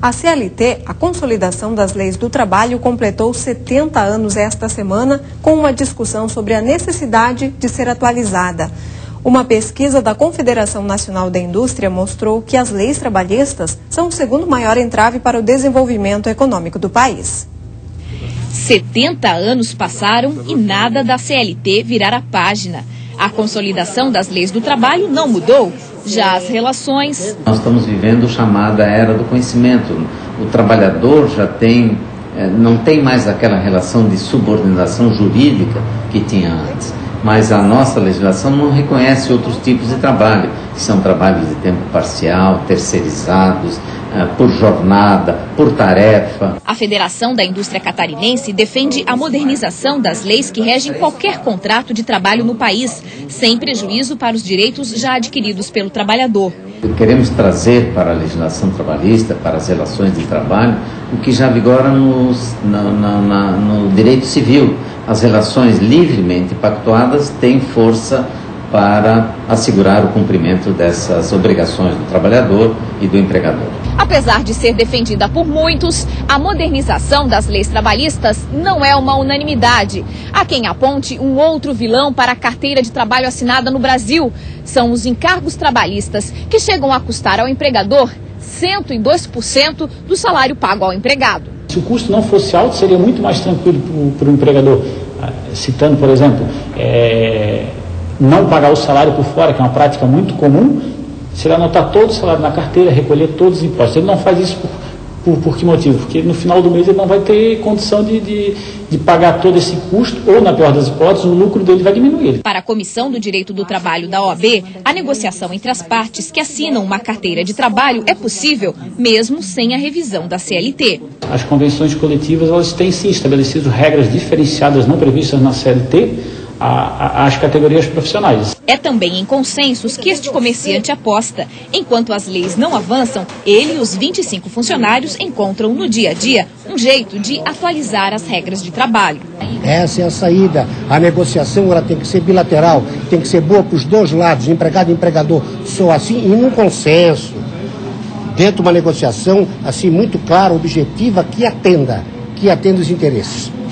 A CLT, a Consolidação das Leis do Trabalho, completou 70 anos esta semana com uma discussão sobre a necessidade de ser atualizada. Uma pesquisa da Confederação Nacional da Indústria mostrou que as leis trabalhistas são o segundo maior entrave para o desenvolvimento econômico do país. 70 anos passaram e nada da CLT virar a página. A consolidação das leis do trabalho não mudou. Já as relações... Nós estamos vivendo a chamada era do conhecimento. O trabalhador já não tem mais aquela relação de subordinação jurídica que tinha antes. Mas a nossa legislação não reconhece outros tipos de trabalho, que são trabalhos de tempo parcial, terceirizados, por jornada, por tarefa. A Federação da Indústria Catarinense defende a modernização das leis que regem qualquer contrato de trabalho no país, sem prejuízo para os direitos já adquiridos pelo trabalhador. Queremos trazer para a legislação trabalhista, para as relações de trabalho, o que já vigora no direito civil. As relações livremente pactuadas têm força para assegurar o cumprimento dessas obrigações do trabalhador e do empregador. Apesar de ser defendida por muitos, a modernização das leis trabalhistas não é uma unanimidade. Há quem aponte um outro vilão para a carteira de trabalho assinada no Brasil. São os encargos trabalhistas, que chegam a custar ao empregador 102% do salário pago ao empregado. Se o custo não fosse alto, seria muito mais tranquilo para o empregador. Citando, por exemplo, não pagar o salário por fora, que é uma prática muito comum, se ele anotar todo o salário na carteira, recolher todos os impostos. Ele não faz isso por que motivo? Porque no final do mês ele não vai ter condição de pagar todo esse custo, ou, na pior das hipóteses, o lucro dele vai diminuir. Para a Comissão do Direito do Trabalho da OAB, a negociação entre as partes que assinam uma carteira de trabalho é possível, mesmo sem a revisão da CLT. As convenções coletivas, elas têm sim estabelecido regras diferenciadas não previstas na CLT, às categorias profissionais. É também em consensos que este comerciante aposta. Enquanto as leis não avançam, ele e os 25 funcionários encontram no dia a dia um jeito de atualizar as regras de trabalho. Essa é a saída. A negociação ela tem que ser bilateral, tem que ser boa para os dois lados, empregado e empregador. Só assim, e num consenso, dentro de uma negociação assim muito clara, objetiva, que atenda os interesses.